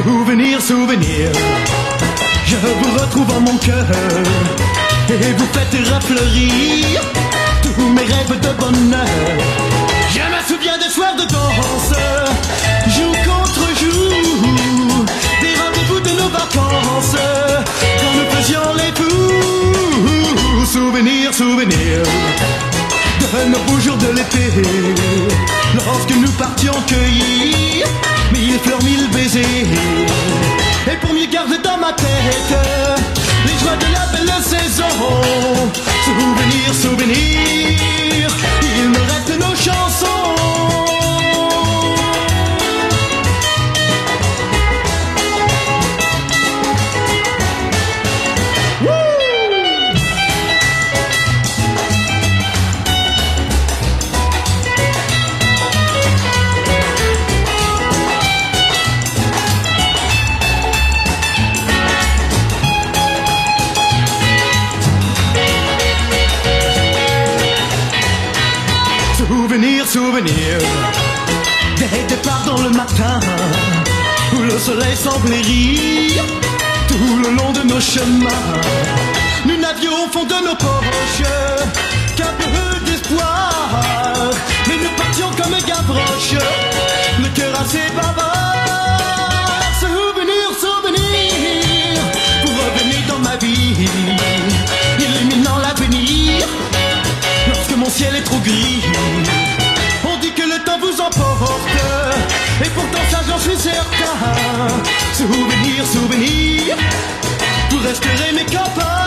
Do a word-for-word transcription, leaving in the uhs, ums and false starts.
Souvenir, souvenir, je vous retrouve en mon cœur et vous faites refleurir tous mes rêves de bonheur. Je me souviens des soirs de danse, jour contre jour, des rendez-vous de nos vacances, quand nous faisions les fous. Souvenir, souvenir de nos beaux jours de l'été, lorsque nous partions cueillir mille fleurs, mille baisers. Et pour mieux garder dans ma tête les joies de la belle saison. Souvenir, souvenir, il me reste nos chansons. Souvenir, souvenir des départs dans le matin où le soleil semblait rire tout le long de nos chemins. Nous n'avions au fond de nos poches qu'un peu d'espoir, mais nous partions comme Gavroche, le cœur assez bavard. Souvenir, souvenir, vous revenez dans ma vie, illuminant l'avenir lorsque mon ciel est trop gris. On dit que le temps vous emporte, et pourtant ça j'en suis certain. Souvenir, souvenir, vous resterez mes copains.